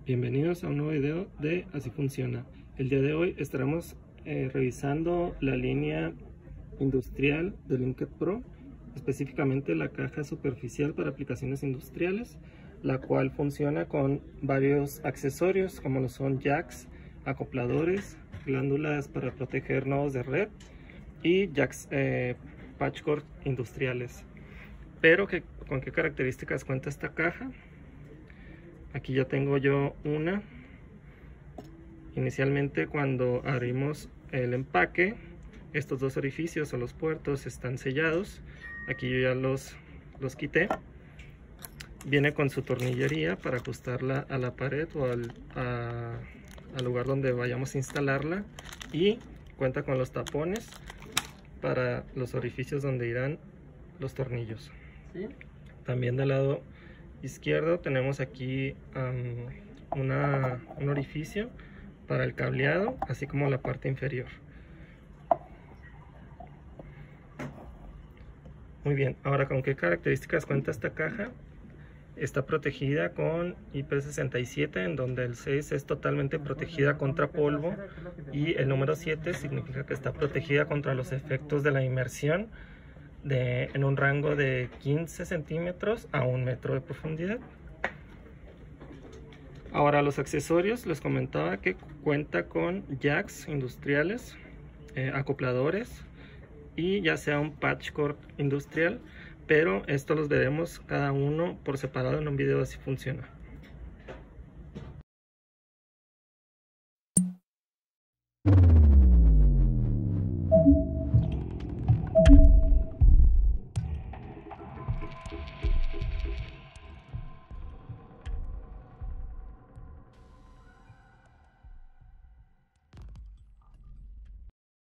Bienvenidos a un nuevo video de Así Funciona. El día de hoy estaremos revisando la línea industrial de Linked Pro, específicamente la caja superficial para aplicaciones industriales, la cual funciona con varios accesorios como lo son jacks, acopladores, glándulas para proteger nodos de red y jacks patch cord industriales. Pero ¿con qué características cuenta esta caja? Aquí ya tengo yo una. Inicialmente, cuando abrimos el empaque, estos dos orificios o los puertos están sellados. Aquí yo ya los quité. Viene con su tornillería para ajustarla a la pared o al lugar donde vayamos a instalarla, y cuenta con los tapones para los orificios donde irán los tornillos. ¿Sí? También del lado izquierdo tenemos aquí un orificio para el cableado, así como la parte inferior. Muy bien, ahora ¿con qué características cuenta esta caja? Está protegida con IP67, en donde el 6 es totalmente protegida contra polvo y el número 7 significa que está protegida contra los efectos de la inmersión en un rango de 15 centímetros a 1 metro de profundidad. Ahora, los accesorios, les comentaba que cuenta con jacks industriales, acopladores y ya sea un patch cord industrial, pero esto los veremos cada uno por separado en un video de Así Funciona.